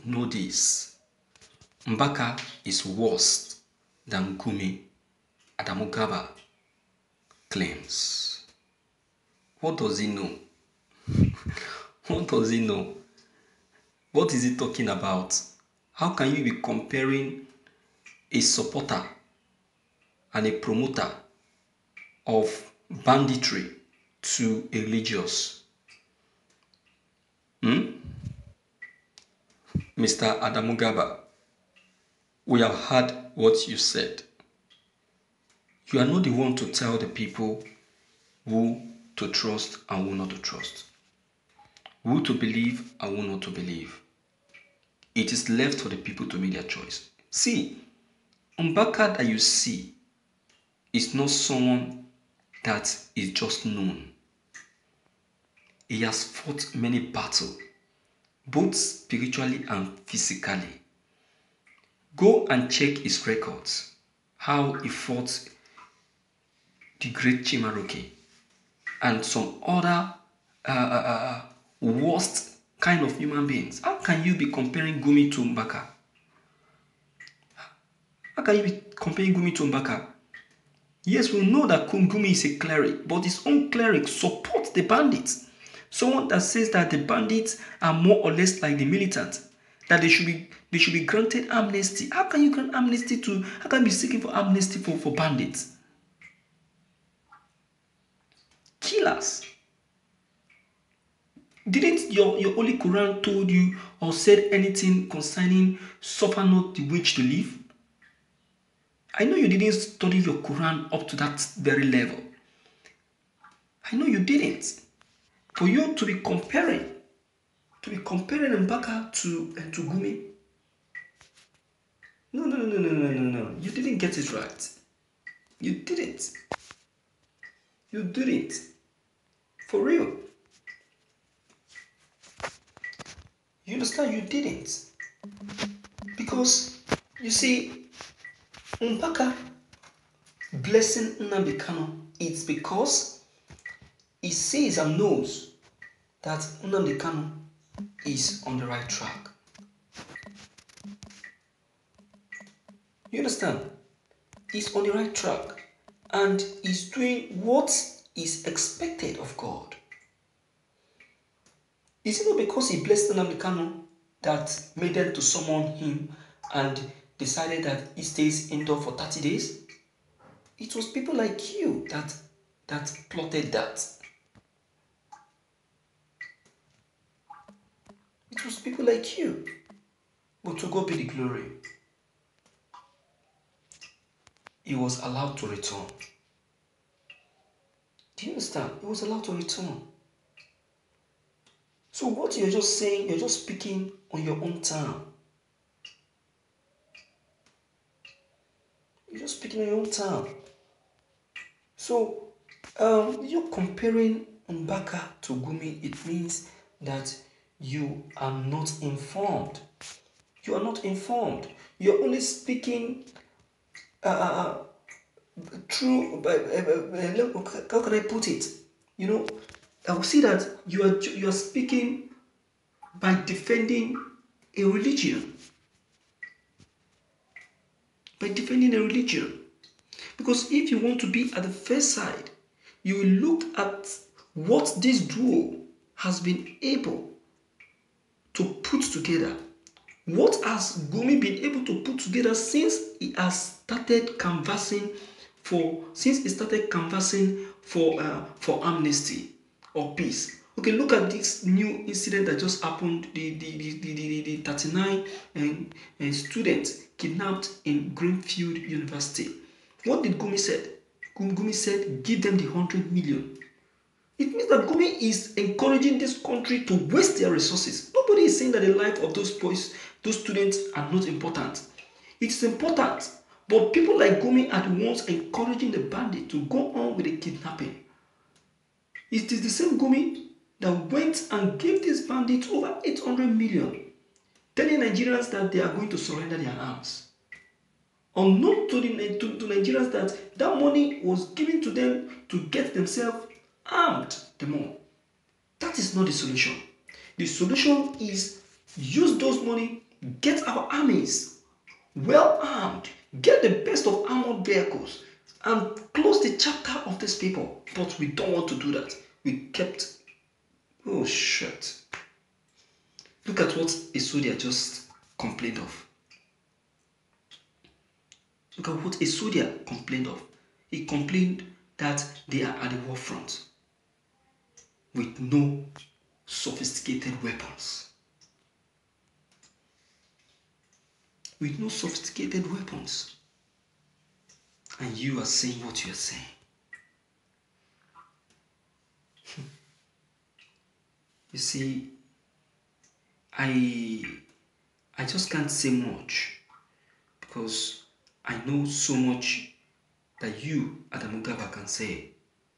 know this. Mbaka is worse than Gumi, Adamu Garba claims. What does he know? What does he know? What is he talking about? How can you be comparing a supporter and a promoter of banditry to a religious? Mr. Adamu Garba, we have heard what you said. You are not the one to tell the people who to trust and who not to trust, who to believe and who not to believe. It is left for the people to make their choice. See, Mbaka that you see is not someone that is just known. He has fought many battles, both spiritually and physically. Go and check his records, how he fought the great Chimaroke and some other worst kind of human beings. How can you be comparing Gumi to Mbaka? How can you be comparing Gumi to Mbaka? Yes, we know that Gumi is a cleric, but his own cleric supports the bandits. Someone that says that the bandits are more or less like the militants, that they should be granted amnesty. How can you grant amnesty to? How can you be seeking for amnesty for bandits? Killers. Didn't your Holy Quran told you or said anything concerning suffer not the witch to live? I know you didn't study your Quran up to that very level. I know you didn't. For you to be comparing Mbaka to Gumi. No. You didn't get it right. You didn't. You didn't. For real. You understand? You didn't. Because, you see, Mbaka blessing Nnamdi Kanu, it's because he sees and knows that Nnamdi Kanu is on the right track. You understand? He's on the right track and he's doing what is expected of God. Is it not because he blessed Nnamdi Kanu that made them to summon him and decided that he stays indoor for 30 days? It was people like you that plotted that. It was people like you. But to God be the glory. He was allowed to return. Do you understand? He was allowed to return. So what you're just saying, you're just speaking on your own time. You're just speaking on your own time. So, you're comparing Mbaka to Gumi, it means that you are not informed. You are not informed. You're only speaking through, how can I put it? You know, I will see that you are speaking by defending a religion. By defending a religion. Because if you want to be at the first side, you will look at what this duo has been able to put together. What has Gumi been able to put together since he started canvassing for amnesty or peace? Okay, look at this new incident that just happened. The 39 students kidnapped in Greenfield University. What did Gumi say? Gumi said, give them the 100 million. It means that Gumi is encouraging this country to waste their resources. Nobody is saying that the life of those boys, those students are not important. It's important. But people like Gumi are the ones encouraging the bandit to go on with the kidnapping. It is the same Gumi that went and gave this bandit over 800 million, telling Nigerians that they are going to surrender their arms. Unknown to Nigerians that money was given to them to get themselves armed the more. That is not the solution. The solution is use those money get our armies well armed, get the best of armored vehicles, and close the chapter of these people. But we don't want to do that. We kept, oh shit. Look at what a soldier just complained of. Look at what a soldier complained of. He complained that they are at the war front with no sophisticated weapons. With no sophisticated weapons. And you are saying what you are saying. You see, I just can't say much because I know so much that you, Adamu Gaba, can say.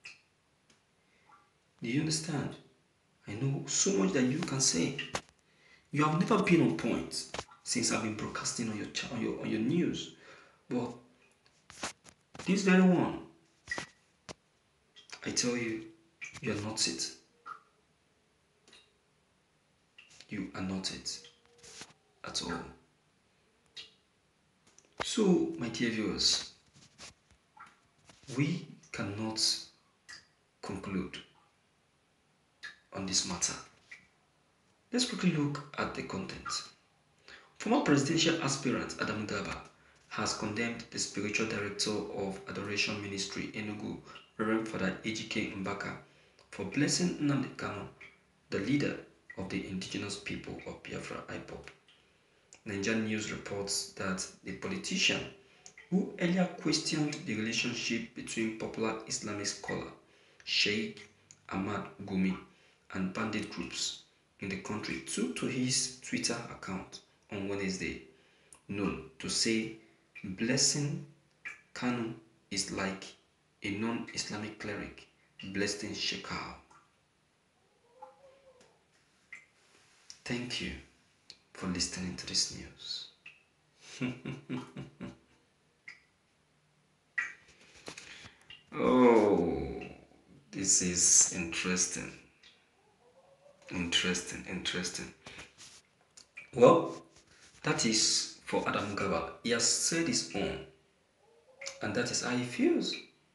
Do you understand? I know so much that you can say. You have never been on point since I've been broadcasting on your news, but this very one, I tell you, you are not it. You are not it at all. So, my dear viewers, we cannot conclude on this matter. Let's quickly look at the content. Former presidential aspirant Adamu Gaba has condemned the spiritual director of Adoration Ministry Enugu, Reverend Father Ejike Mbaka, for blessing Nnamdi Kanu, the leader of the indigenous people of Biafra IPOB. Nigerian News reports that the politician, who earlier questioned the relationship between popular Islamic scholar Sheikh Ahmad Gumi and bandit groups in the country, took to his Twitter account on Wednesday known to say blessing Kanu is like a non-Islamic cleric blessing Shekau. Thank you for listening to this news. Oh, this is interesting. Interesting. Well, that is for Adamu Gaba. He has said his own, and that is how he feels.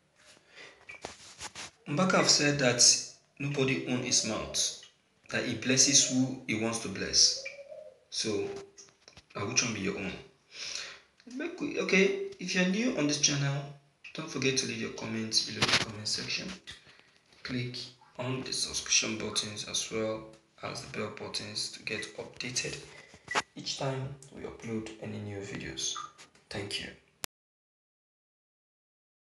Mbaka have said that nobody owns his mouth, that he blesses who he wants to bless. So, which one be your own? Okay, if you're new on this channel, don't forget to leave your comments below the comment section. Click on the subscription buttons as well as the bell buttons to get updated each time we upload any new videos. Thank you.